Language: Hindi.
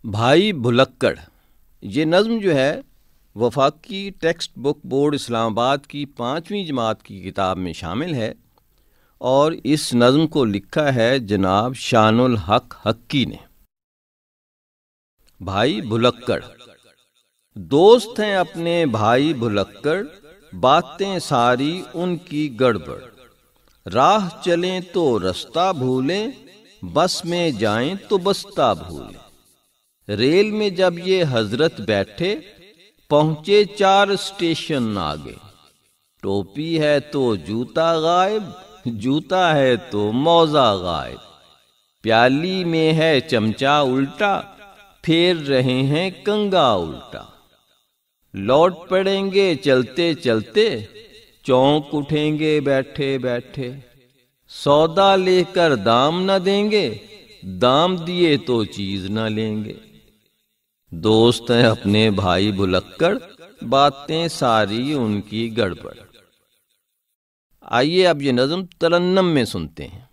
भाई भुलक्कड़ ये नज़्म जो है वफाकी टेक्स्ट बुक बोर्ड इस्लामाबाद की 5वीं जमात की किताब में शामिल है और इस नज़्म को लिखा है जनाब शानुल हक हक्की ने। भाई भुलक्कड़। दोस्त हैं अपने भाई भुलक्कड़, बातें सारी उनकी गड़बड़। राह चलें तो रास्ता भूलें, बस में जाएं तो बस्ता भूलें। रेल में जब ये हजरत बैठे, पहुंचे 4 स्टेशन आगे। टोपी है तो जूता गायब, जूता है तो मौजा गायब। प्याली में है चमचा उल्टा, फेर रहे हैं कंगा उल्टा। लौट पड़ेंगे चलते चलते, चौंक उठेंगे बैठे बैठे। सौदा लेकर दाम न देंगे, दाम दिए तो चीज न लेंगे। दोस्त हैं अपने भाई भुलक्कड़, बातें सारी उनकी गड़बड़। आइए अब ये नज़्म तरन्नम में सुनते हैं।